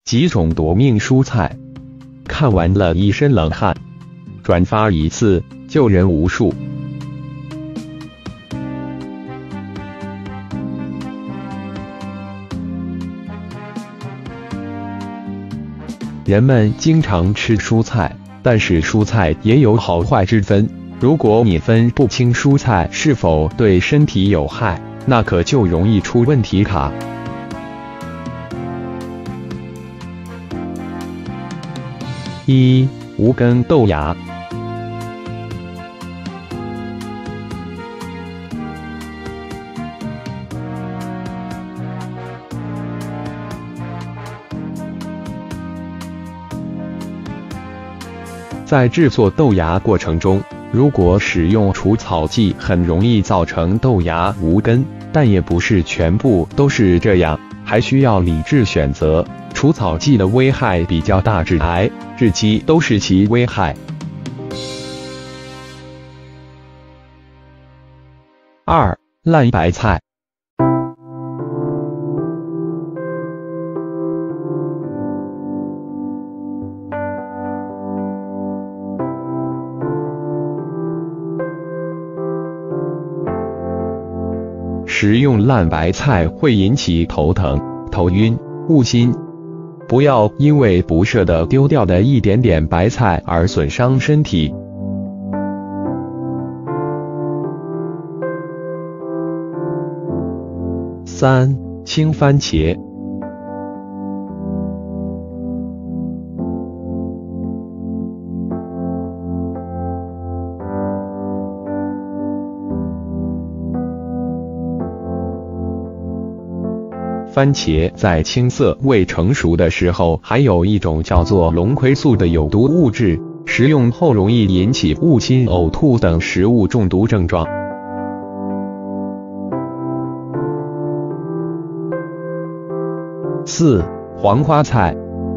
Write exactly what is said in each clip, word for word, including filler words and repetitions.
几种夺命蔬菜，看完了一身冷汗。转发一次，救人无数。人们经常吃蔬菜，但是蔬菜也有好坏之分。如果你分不清蔬菜是否对身体有害，那可就容易出问题卡。一、无根豆芽。在制作豆芽过程中，如果使用除草剂，很容易造成豆芽无根，但也不是全部都是这样，还需要理智选择。除草剂的危害比较大，致癌、致畸都是其危害。二、烂白菜。食用烂白菜会引起头疼、头晕、恶心，不要因为不舍得丢掉的一点点白菜而损伤身体。三、青番茄。番茄在青色未成熟的时候，含有一种叫做龙葵素的有毒物质，食用后容易引起恶心、呕吐等食物中毒症状。四、黄花菜。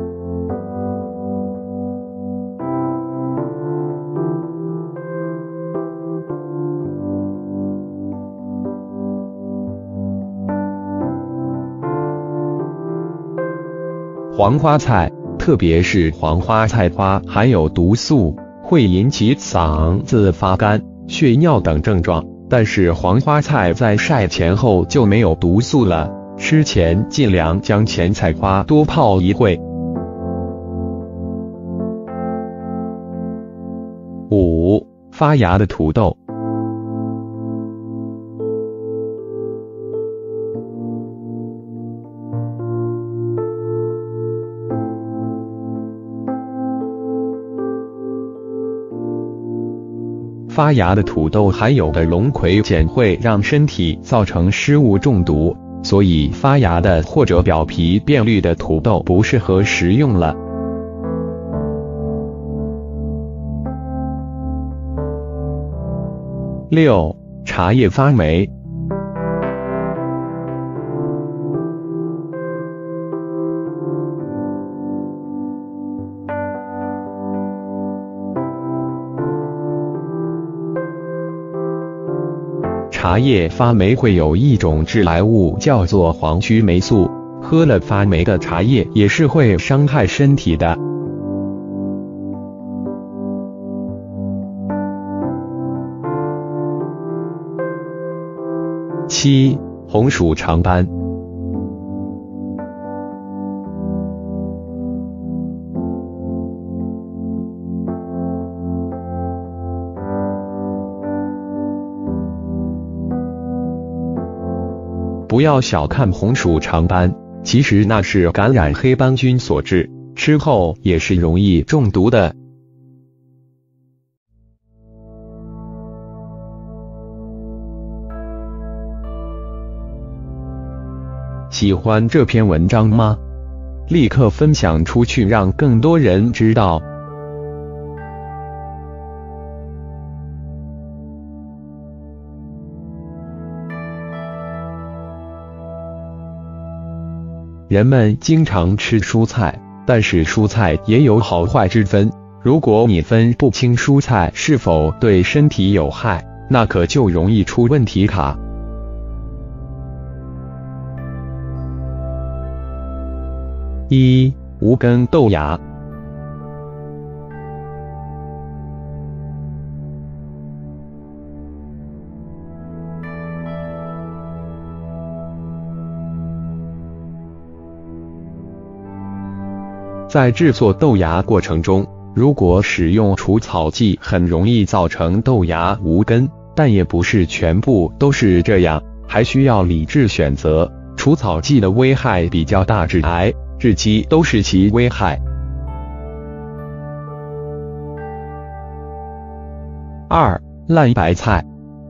黄花菜，特别是黄花菜花含有毒素，会引起嗓子发干、血尿等症状。但是黄花菜在晒前后就没有毒素了，吃前尽量将前菜花多泡一会。五、发芽的土豆。发芽的土豆含有的龙葵碱会让身体造成食物中毒，所以发芽的或者表皮变绿的土豆不适合食用了。六、茶叶发霉。茶叶发霉会有一种致癌物叫做黄曲霉素，喝了发霉的茶叶也是会伤害身体的。七、红薯长斑。不要小看红薯长斑，其实那是感染黑斑菌所致，吃后也是容易中毒的。喜欢这篇文章吗？立刻分享出去，让更多人知道。人们经常吃蔬菜，但是蔬菜也有好坏之分。如果你分不清蔬菜是否对身体有害，那可就容易出问题卡。一、 无根豆芽。在制作豆芽过程中，如果使用除草剂，很容易造成豆芽无根，但也不是全部都是这样，还需要理智选择。除草剂的危害比较大，致癌、致畸都是其危害。二、烂白菜。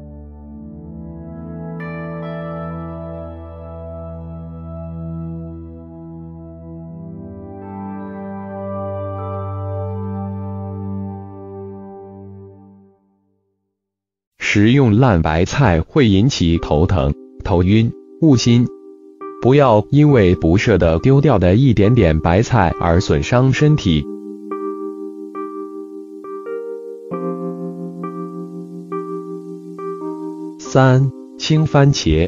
食用烂白菜会引起头疼、头晕、恶心。不要因为不舍得丢掉的一点点白菜而损伤身体。三、青番茄。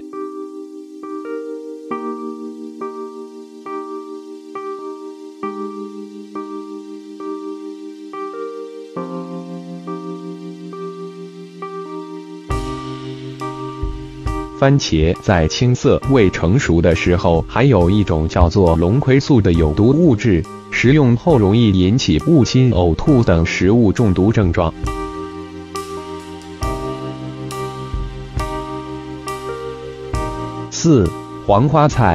番茄在青色未成熟的时候，含有一种叫做龙葵素的有毒物质，食用后容易引起恶心、呕吐等食物中毒症状。四、黄花菜。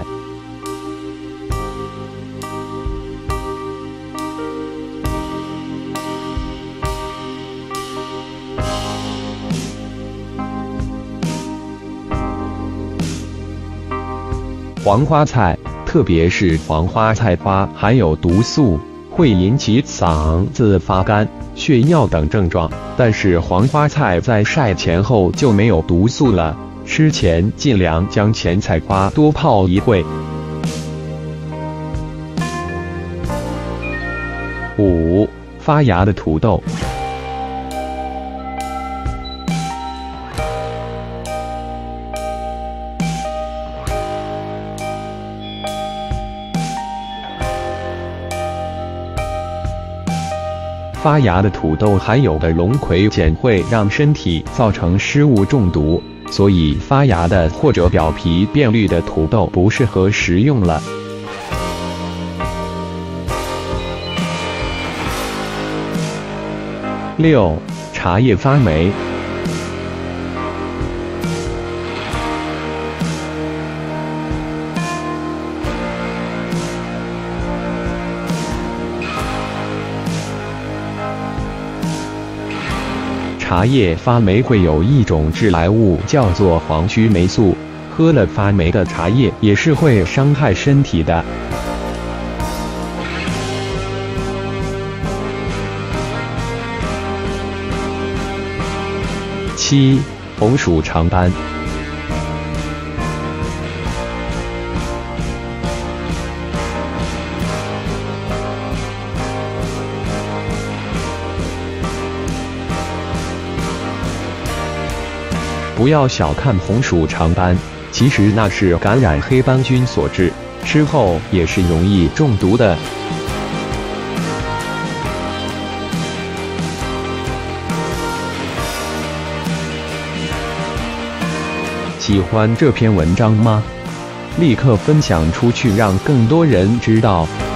黄花菜，特别是黄花菜花含有毒素，会引起嗓子发干、血尿等症状。但是黄花菜在晒前后就没有毒素了，吃前尽量将前菜花多泡一会。五、发芽的土豆。发芽的土豆含有的龙葵碱会让身体造成食物中毒，所以发芽的或者表皮变绿的土豆不适合食用了。六、茶叶发霉。茶叶发霉会有一种致癌物叫做黄曲霉素，喝了发霉的茶叶也是会伤害身体的。七、红薯长斑。不要小看红薯长斑，其实那是感染黑斑菌所致，吃后也是容易中毒的。喜欢这篇文章吗？立刻分享出去，让更多人知道。